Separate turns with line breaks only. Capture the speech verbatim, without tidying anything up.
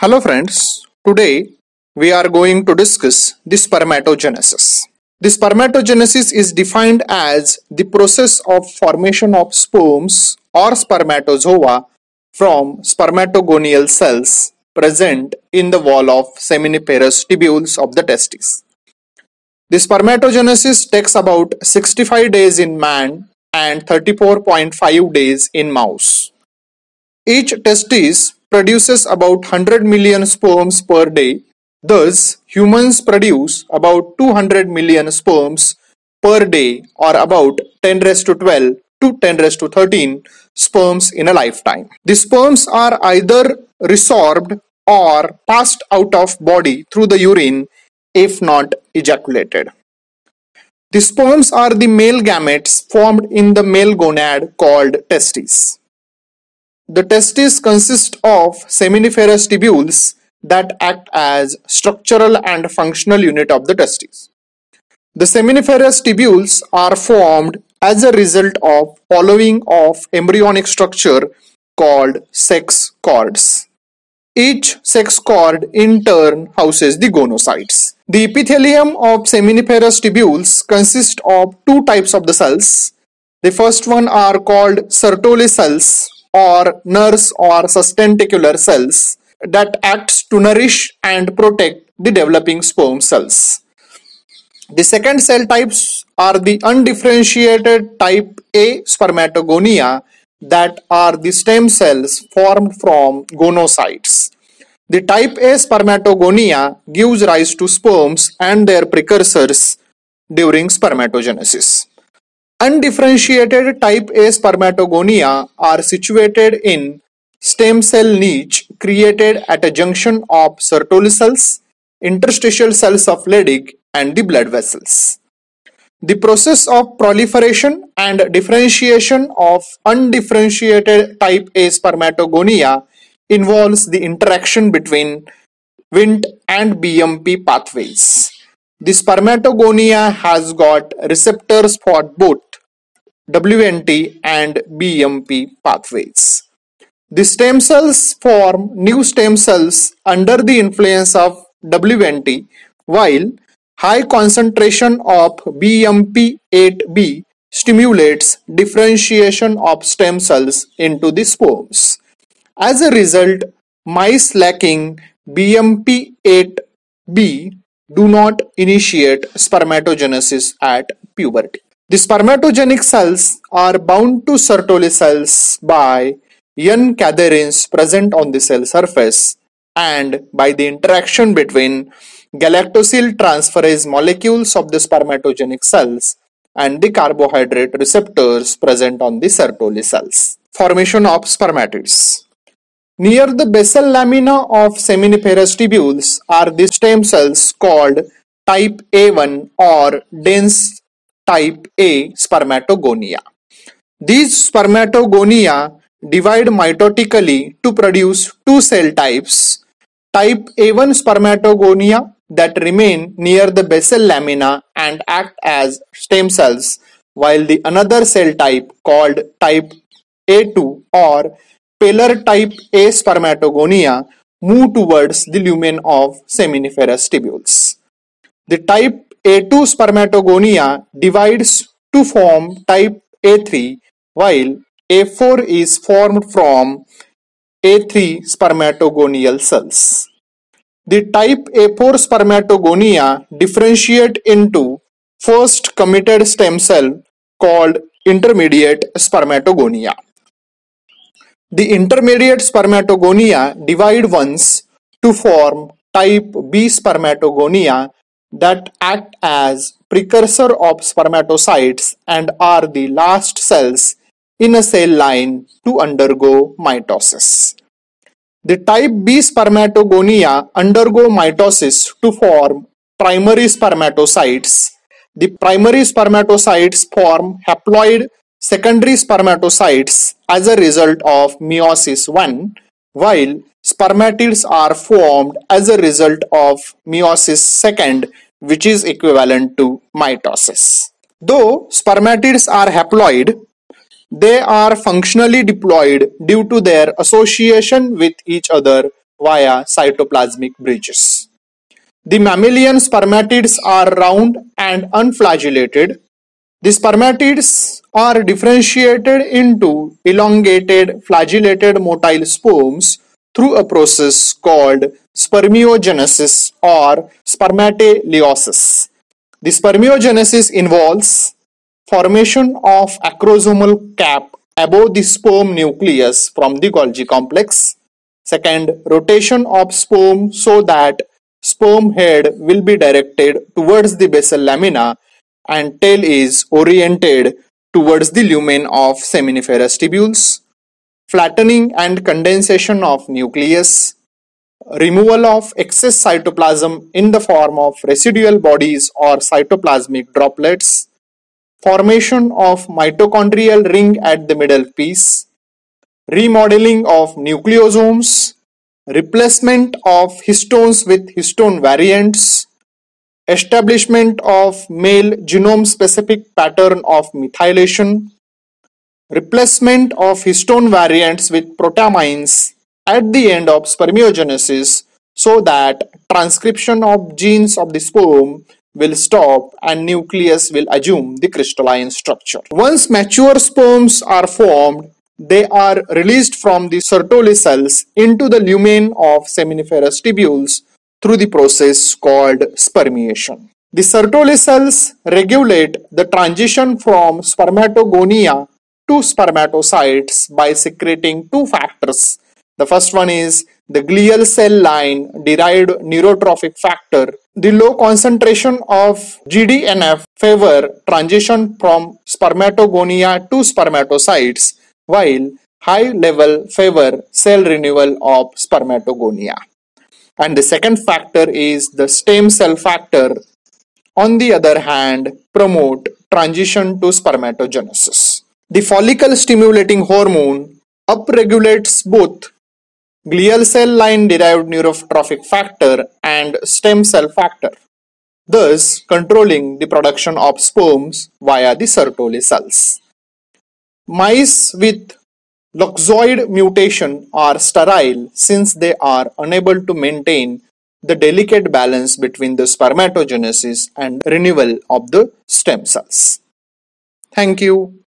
Hello friends, today we are going to discuss the spermatogenesis. The spermatogenesis is defined as the process of formation of sperms or spermatozoa from spermatogonial cells present in the wall of seminiferous tubules of the testes. The spermatogenesis takes about sixty-five days in man and thirty-four point five days in mouse. Each testis produces about one hundred million sperms per day. Thus, humans produce about two hundred million sperms per day, or about ten raised to twelve to ten raised to thirteen sperms in a lifetime. The sperms are either resorbed or passed out of body through the urine if not ejaculated. The sperms are the male gametes formed in the male gonad called testes. The testes consist of seminiferous tubules that act as structural and functional unit of the testes. The seminiferous tubules are formed as a result of following of embryonic structure called sex cords. Each sex cord in turn houses the gonocytes. The epithelium of seminiferous tubules consists of two types of the cells. The first one are called Sertoli cells, or nurse or sustentacular cells, that acts to nourish and protect the developing sperm cells. The second cell types are the undifferentiated type A spermatogonia, that are the stem cells formed from gonocytes. The type A spermatogonia gives rise to sperms and their precursors during spermatogenesis. Undifferentiated type A spermatogonia are situated in stem cell niche created at a junction of Sertoli cells, interstitial cells of Leydig, and the blood vessels. The process of proliferation and differentiation of undifferentiated type A spermatogonia involves the interaction between Wnt and B M P pathways. The spermatogonia has got receptors for both W N T and B M P pathways. The stem cells form new stem cells under the influence of W N T, while high concentration of B M P eight B stimulates differentiation of stem cells into the sperms. As a result, mice lacking B M P eight B do not initiate spermatogenesis at puberty. The spermatogenic cells are bound to Sertoli cells by N cadherins present on the cell surface and by the interaction between galactosyl transferase molecules of the spermatogenic cells and the carbohydrate receptors present on the Sertoli cells. Formation of spermatids. Near the basal lamina of seminiferous tubules are the stem cells called type A one or dense type A spermatogonia. These spermatogonia divide mitotically to produce two cell types: type A one spermatogonia that remain near the basal lamina and act as stem cells, while the another cell type called type A two or paler type A spermatogonia move towards the lumen of seminiferous tubules. The type A two spermatogonia divides to form type A three, while A four is formed from A three spermatogonial cells. The type A four spermatogonia differentiate into first committed stem cell called intermediate spermatogonia. The intermediate spermatogonia divide once to form type B spermatogonia that act as precursor of spermatocytes and are the last cells in a cell line to undergo mitosis. The type B spermatogonia undergo mitosis to form primary spermatocytes. The primary spermatocytes form haploid secondary spermatocytes as a result of meiosis one, while spermatids are formed as a result of meiosis second, which is equivalent to mitosis. Though spermatids are haploid, they are functionally diploid due to their association with each other via cytoplasmic bridges. The mammalian spermatids are round and unflagellated. The spermatids are differentiated into elongated flagellated motile sperms through a process called spermiogenesis or spermateleiosis. The spermiogenesis involves formation of acrosomal cap above the sperm nucleus from the Golgi complex. Second, rotation of sperm so that sperm head will be directed towards the basal lamina and tail is oriented towards the lumen of seminiferous tubules. Flattening and condensation of nucleus. Removal of excess cytoplasm in the form of residual bodies or cytoplasmic droplets. Formation of mitochondrial ring at the middle piece. Remodeling of nucleosomes. Replacement of histones with histone variants. Establishment of male genome-specific pattern of methylation. Replacement of histone variants with protamines at the end of spermiogenesis so that transcription of genes of the sperm will stop and nucleus will assume the crystalline structure. Once mature sperms are formed, they are released from the Sertoli cells into the lumen of seminiferous tubules through the process called spermiation. The Sertoli cells regulate the transition from spermatogonia to spermatocytes by secreting two factors. The first one is the glial cell line derived neurotrophic factor. The low concentration of G D N F favor transition from spermatogonia to spermatocytes, while high level favor cell renewal of spermatogonia. And the second factor is the stem cell factor, on the other hand, promote transition to spermatogenesis. The follicle stimulating hormone upregulates both glial cell line derived neurotrophic factor and stem cell factor, thus controlling the production of sperms via the Sertoli cells. Mice with loxoid mutation are sterile since they are unable to maintain the delicate balance between the spermatogenesis and renewal of the stem cells. Thank you.